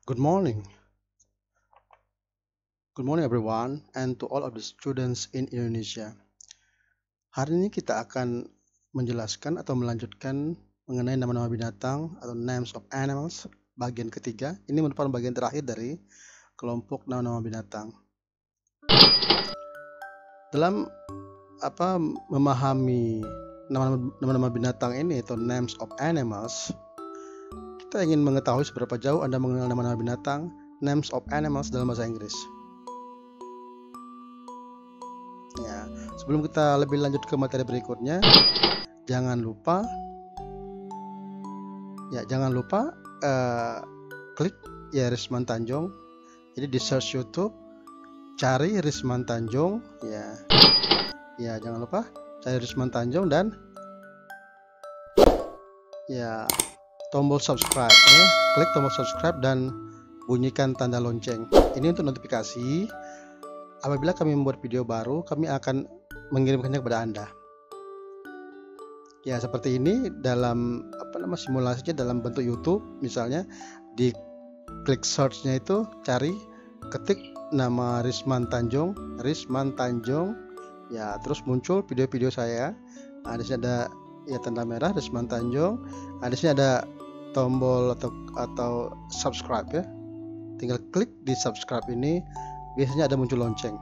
Good morning. Good morning everyone and to all of the students in Indonesia. Hari ini kita akan menjelaskan atau melanjutkan mengenai nama-nama binatang atau names of animals bagian ketiga. Ini merupakan bagian terakhir dari kelompok nama-nama binatang. Dalam memahami nama-nama binatang ini atau names of animals, kita ingin mengetahui seberapa jauh Anda mengenal nama-nama binatang, names of animals dalam bahasa Inggris. Ya, sebelum kita lebih lanjut ke materi berikutnya, jangan lupa klik ya Risman Tanjung. Jadi di search YouTube cari Risman Tanjung ya jangan lupa cari Risman Tanjung dan ya tombol subscribe ya. Klik tombol subscribe dan bunyikan tanda lonceng. Ini untuk notifikasi. Apabila kami membuat video baru, kami akan mengirimkannya kepada Anda. Ya, seperti ini dalam simulasinya dalam bentuk YouTube, misalnya di klik search-nya itu ketik nama Risman Tanjung, ya terus muncul video-video saya. Nah, di sini ada ya tanda merah Risman Tanjung. Nah, di sini ada tombol atau subscribe ya. Tinggal klik di subscribe ini, biasanya ada muncul lonceng.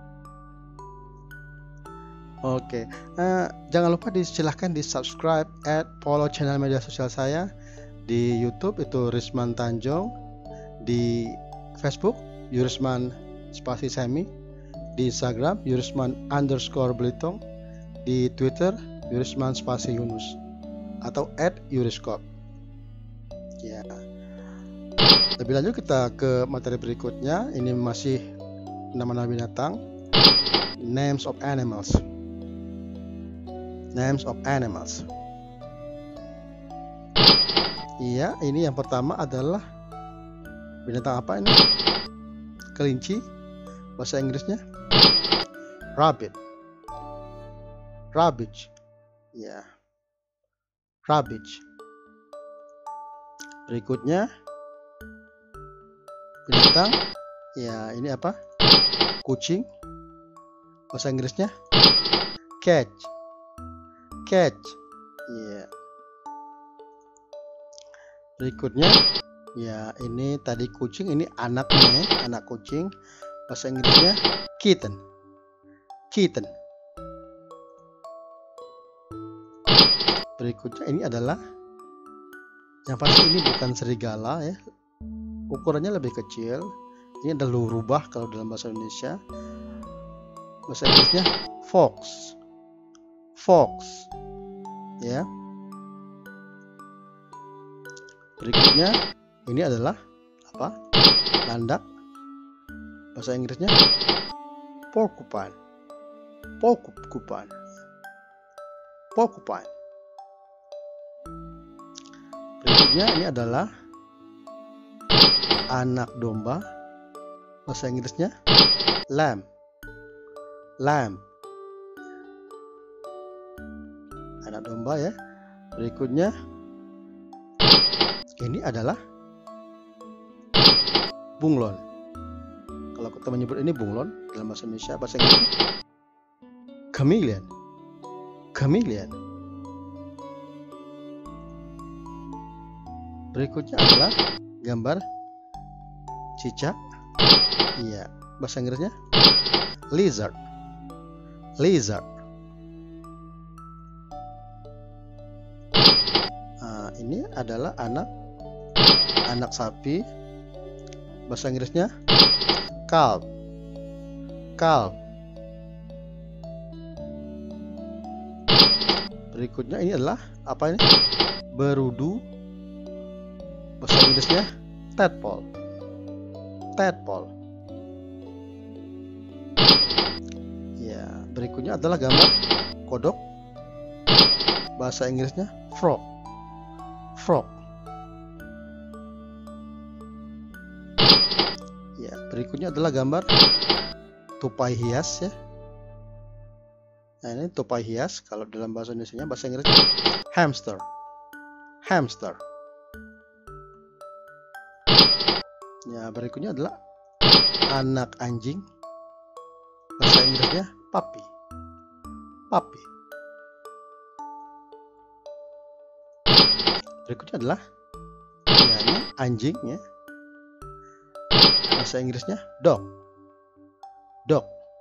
Oke, jangan lupa silahkan di subscribe, follow channel media sosial saya di YouTube itu Risman Tanjung, di Facebook Yurisman spasi Semi, di Instagram Yurisman_Belitung, di Twitter Yurisman spasi Yunus atau @Yuriskop. Ya. Lebih lanjut kita ke materi berikutnya. Ini masih nama-nama binatang. Names of animals. Iya, ini yang pertama adalah binatang apa ini? Kelinci. Bahasa Inggrisnya rabbit. Ya. Rabbit. Berikutnya binatang ya ini apa? Kucing. Bahasa Inggrisnya cat. Ya. Berikutnya ya ini tadi kucing, ini anaknya, anak kucing. Bahasa Inggrisnya kitten. Berikutnya ini adalah yang pasti ini bukan serigala ya. Ukurannya lebih kecil. Ini adalah lurubah kalau dalam bahasa Indonesia. Bahasa Inggrisnya fox. Ya. Berikutnya ini adalah apa? Landak. Bahasa Inggrisnya porcupine. Berikutnya ini adalah anak domba. Bahasa Inggrisnya lamb. Anak domba ya. Berikutnya ini adalah bunglon. Kalau kita menyebut ini bunglon dalam bahasa Indonesia, bahasa Inggrisnya chameleon. Berikutnya adalah gambar cicak. Iya, bahasa Inggrisnya lizard. Nah, ini adalah anak sapi. Bahasa Inggrisnya calf. Berikutnya ini adalah apa ini? Berudu. Bahasa Inggrisnya tadpole. Ya, berikutnya adalah gambar kodok. Bahasa Inggrisnya frog. Ya, berikutnya adalah gambar tupai hias ya. Nah, ini tupai hias kalau dalam bahasa Indonesia, bahasa Inggrisnya hamster. Ya, berikutnya adalah anak anjing. Bahasa Inggrisnya puppy. Puppy. Berikutnya adalah ya, ini anjing ya. Bahasa Inggrisnya dog. Dog.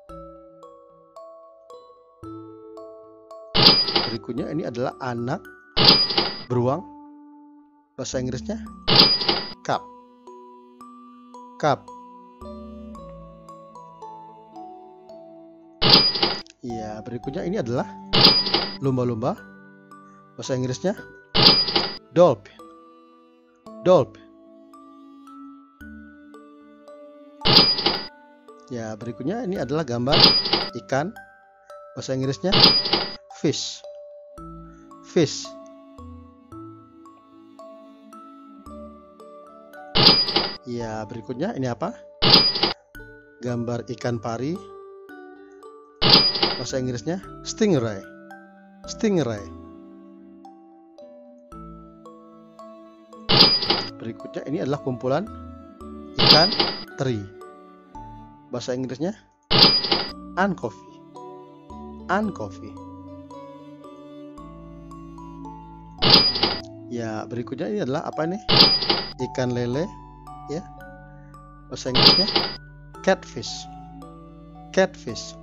Berikutnya ini adalah anak beruang. Bahasa Inggrisnya cub. Cub. Ya, berikutnya ini adalah lumba-lumba. Bahasa Inggrisnya dolphin. Dolphin. Ya, berikutnya ini adalah gambar ikan. Bahasa Inggrisnya fish. Fish. Ya, berikutnya ini apa? Gambar ikan pari. Bahasa Inggrisnya stingray. Stingray. Berikutnya ini adalah kumpulan ikan teri. Bahasa Inggrisnya anchovy. Anchovy. Ya, berikutnya ini adalah apa nih? Ikan lele ya. Bahasa Inggrisnya catfish. Catfish.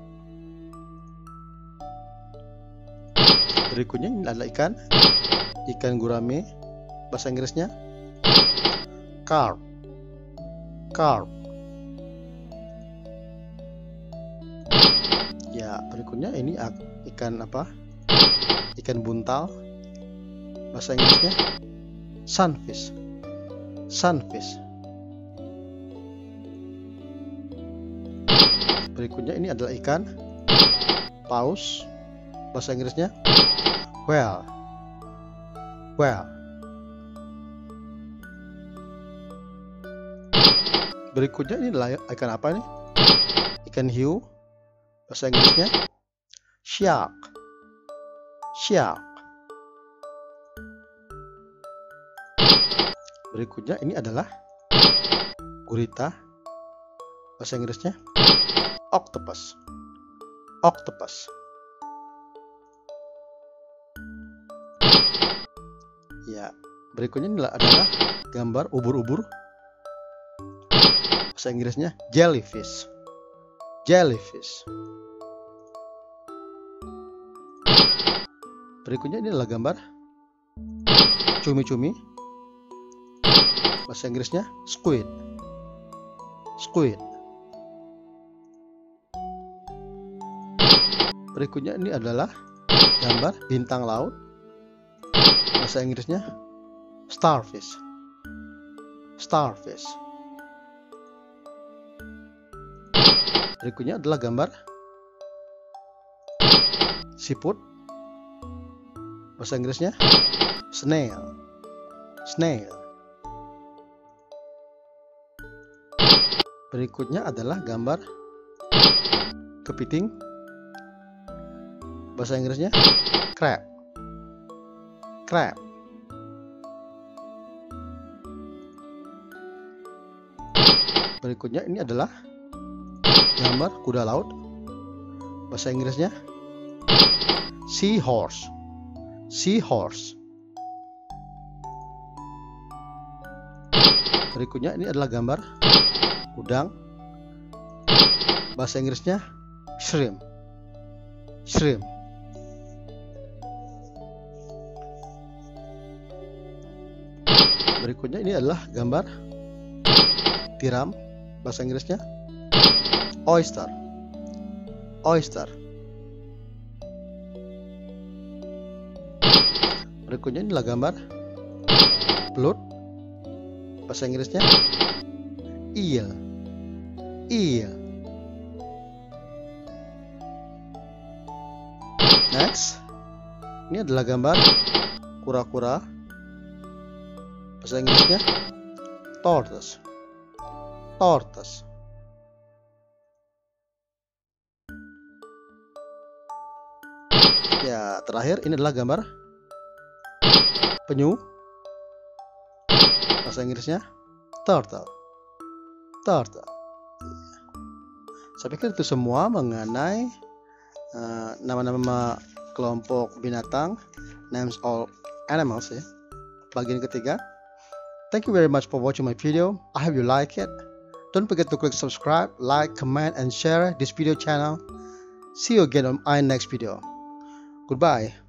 Berikutnya ini adalah ikan gurame. Bahasa Inggrisnya carp. Carp. Ya, berikutnya ini ikan apa? Ikan buntal. Bahasa Inggrisnya sunfish. Sunfish. Berikutnya ini adalah ikan paus. Bahasa Inggrisnya whale. Whale. Berikutnya ini adalah ikan apa nih? Ikan hiu. Bahasa Inggrisnya shark. Shark. Berikutnya ini adalah gurita. Bahasa Inggrisnya octopus. Octopus. Ya, berikutnya ini adalah gambar ubur-ubur. Bahasa Inggrisnya jellyfish. Jellyfish. Berikutnya ini adalah gambar cumi-cumi. Bahasa Inggrisnya squid. Squid. Berikutnya ini adalah gambar bintang laut. Bahasa Inggrisnya starfish. Starfish. Berikutnya adalah gambar siput. Bahasa Inggrisnya snail. Snail. Berikutnya adalah gambar kepiting. Bahasa Inggrisnya crab. Crab. Berikutnya ini adalah gambar kuda laut. Bahasa Inggrisnya seahorse. Seahorse. Berikutnya ini adalah gambar udang. Bahasa Inggrisnya shrimp. Shrimp. Berikutnya ini adalah gambar tiram. Bahasa Inggrisnya oyster. Oyster. Berikutnya ini adalah gambar belut. Bahasa Inggrisnya eel. Eel. Next, ini adalah gambar kura-kura. Bahasa Inggrisnya tortoise. Tortoise. Ya, terakhir ini adalah gambar penyu. Bahasa Inggrisnya turtle. turtle. Saya pikir itu semua mengenai nama-nama kelompok binatang, names all animals ya. Bagian ketiga. Thank you very much for watching my video. I hope you like it. Don't forget to click subscribe, like, comment, and share this video channel. See you again on my next video. Goodbye.